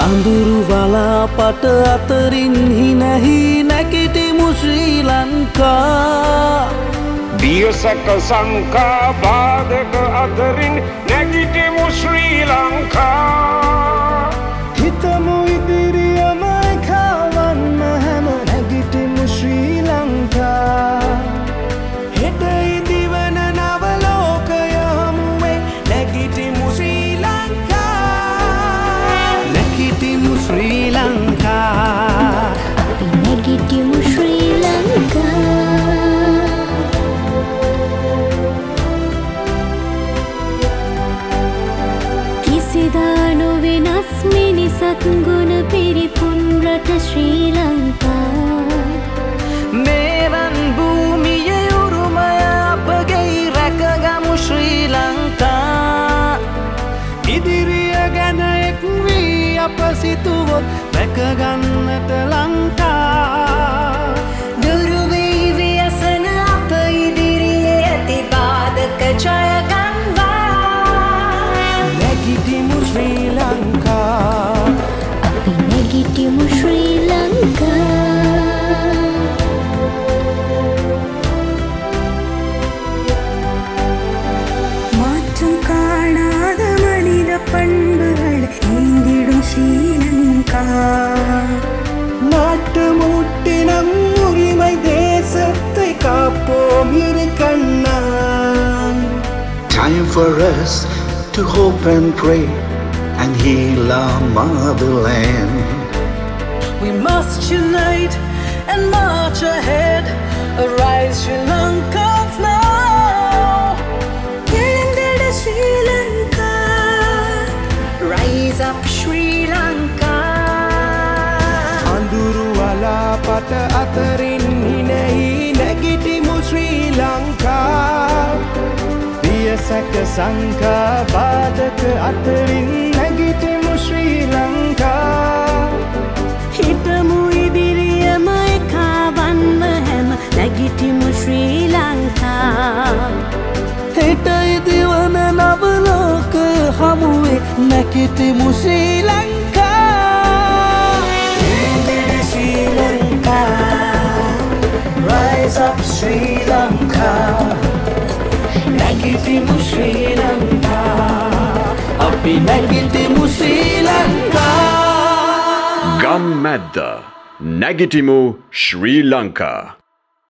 අඳුරු වලාපට අතරින් හිනැහි නැගිටිමු ශ්‍රී ලංකා දියසක සංකා බාධක අතරින් නැගිටිමු ශ්‍රී ලංකා හිතමු ඉදිරියම එකවන්න හැම නැගිටිමු ශ්‍රී ලංකා හෙට ඉදිවන නව ලෝකය හමුවේ නැගිටිමු ශ්‍රී ලංකා නැගිටිමු ශ්‍රී ලංකා නැගිටිමු ශ්‍රී ලංකා කිසිදානු වෙනස් මිනිසක් ගුණ පිරිපුන් රට ශ්‍රී ලංකා මේවන් භූමියේ උරුමය අපගේ රැකගමු ශ්‍රී ලංකා ඉදිරිය ගැන එක් වී අප සිතුවොත් රැකගන්නට ලංකා දුරු වී ව්‍යසන අප ඉදිරියේ ඇති බාධක ජය නැගිටිමු ශ්‍රී ලංකා අපි නැගිටිමු ශ්‍රී ලංකා மாற்றம் காணாத மனித பண்புகள் ஏந்திடும் ஸ்ரீலங்கா நாட்டு மூட்டினம் உரிமை தேசத்தை காப்போம் இரு கண்ணான் Time for us to hope and pray and heal our motherland. We must unite and march ahead. Arise, Sri Lankans now. Yelendada Sri Lanka, rise up Sri Lanka. Anduru walapata atarin hinehi නැගිටිමු ශ්‍රී ලංකා දියසක සංකා බාධක අතරින් නැගිටිමු ශ්‍රී ලංකා හිතමු ඉදිරියම එකවන්න හැම නැගිටිමු ශ්‍රී ලංකා හෙට ඉදිවන නව ලෝකය හමුවේ නැගිටිමු ශ්‍රී ලංකා ශ්‍රී Lanka Rise up Sri Lanka නැගිටිමු ශ්‍රී ලංකා අපි නැගිටිමු ශ්‍රී ලංකා ගම්මැද්ද නැගිටිමු ශ්‍රී ලංකා